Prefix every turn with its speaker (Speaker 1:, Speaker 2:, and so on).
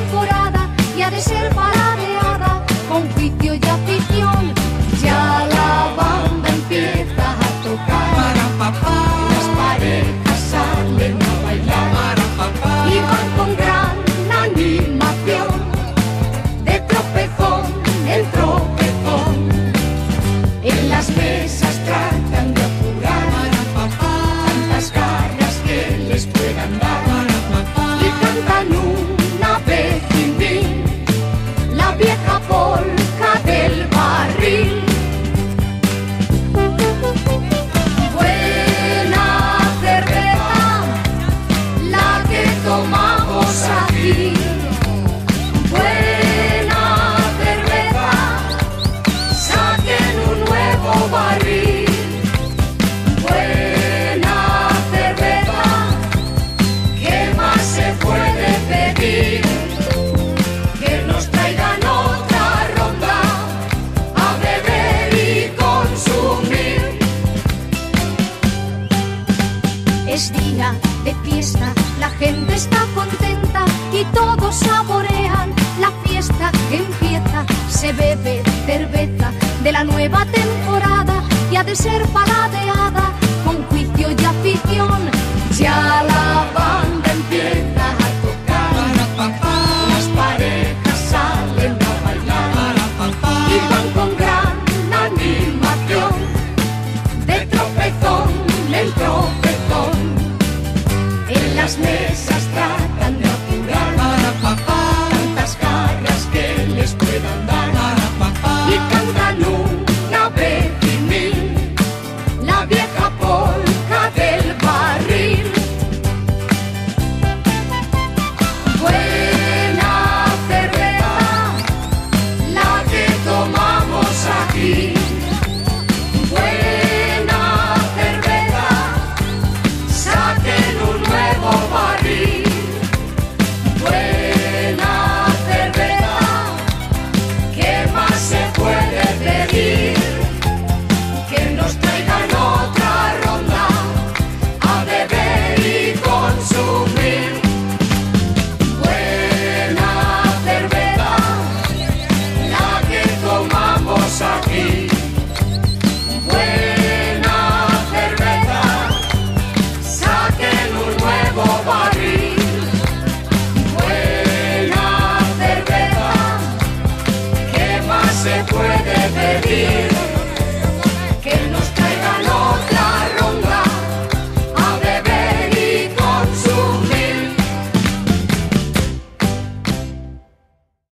Speaker 1: temporada y ha de ser paladeada con juicio y afición. Ya la banda empieza a tocar, las parejas salen a bailar y van con gran animación, de tropezón en tropezón. En las mesas tratan de apurar tantas garras que les puedan dar, y cantan una vez sin fin la vieja polca del barril. Buena cerveza la que tomamos aquí, buena cerveza, saquen un nuevo barril. Buena cerveza, ¿qué más se puede pedir? Que nos traigan otra ronda a beber y consumir. Es día de fiesta, la gente está contenta y todos saborean la fiesta que empieza. Se bebe cerveza de la nueva temporada y ha de ser paladeada con juicio y afición. Ya la banda empieza a tocar, las parejas salen a bailar y van con gran animación, de tropezón en tropezón. En las mesas tratan de apurar tantas garras que les puedan dar, y cantan una vez y mil la vieja polca del barril. Buena cerveza la que tomamos aquí, buena cerveza, saquen un nuevo barril. Buena cerveza, ¿qué más se puede pedir? Que nos traigan otra ronda a beber y consumir. Buena cerveza la que tomamos aquí, buena cerveza, saquen un nuevo barril. Buena cerveza, ¿qué más se puede pedir?